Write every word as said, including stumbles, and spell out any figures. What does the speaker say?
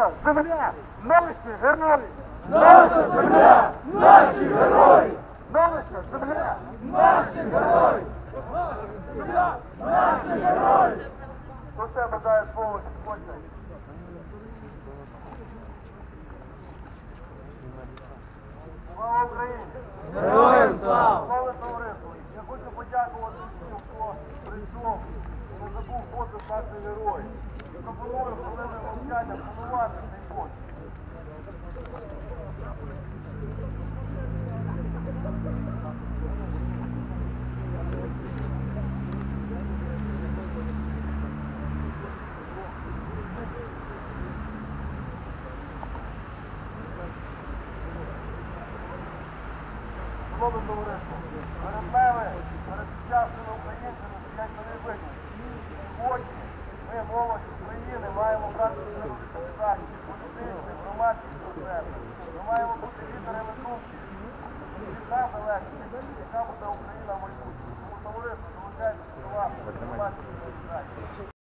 Наша земля, наші герої! Наша земля, наші герої! Наша земля, Наші герої! Наша земля, наші герої! про це бажаю слово Господня. Слава Україні! Героям слава! Слава товариству! Я хочу подякувати всім, хто прийшов і не забув подвиг наших героїв. І пропоную хвилини мовчання вшанувати цей подвиг. Шановне товариство, перед нами, перед сучасними українцями стоять нові виклики. Сьогодні ми, молодь України, маємо брати на відповідальність політичних, громадських процесів. Ми маємо бути лідерами думки. Від нас залежить, яка буде Україна в майбутньому. Тому товариство, долучайтеся до вас, громадських процесів.